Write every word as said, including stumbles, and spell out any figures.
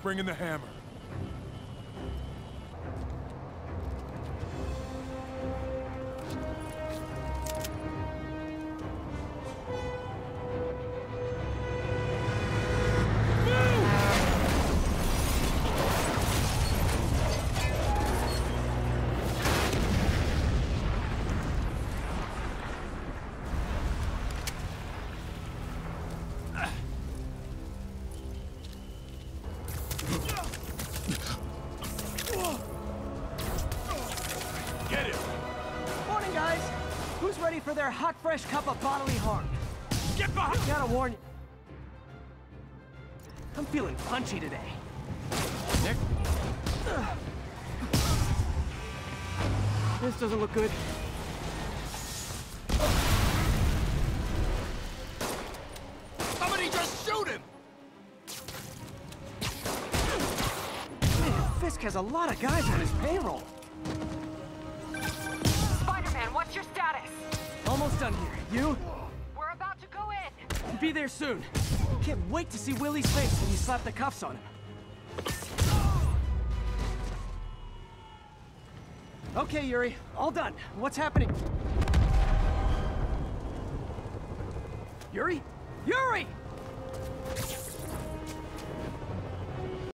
bringing the hammer. For their hot, fresh cup of bodily harm. Get behind! Gotta warn you. I'm feeling punchy today. Nick? This doesn't look good. Somebody just shoot him! Man, Fisk has a lot of guys on his payroll. Spider-Man, what's your status? Almost done here. You? We're about to go in. Be there soon. Can't wait to see Willie's face when you slap the cuffs on him. Okay, Yuri. All done. What's happening? Yuri? Yuri!